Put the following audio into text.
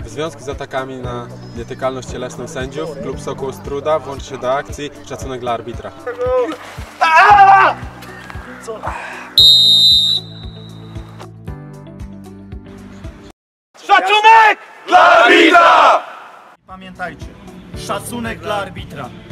W związku z atakami na nietykalność cielesną sędziów, klub Sokół Ostróda włączy się do akcji Szacunek dla arbitra. Szacunek dla arbitra! Pamiętajcie, szacunek dla arbitra.